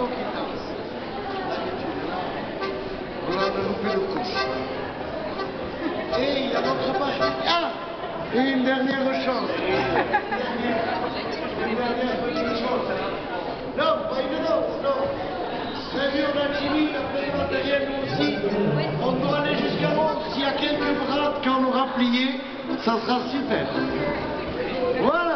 Voilà, on a loupé le coup. Et il y a notre page. Ah! Et une dernière chance. Une dernière petite chance. Non, pas une autre, non. Vous avez vu, on a Jimmy, il a pris le matériel, nous aussi. On doit aller jusqu'à l'autre. S'il y a quelques brades qu'on aura pliés, ça sera super. Voilà.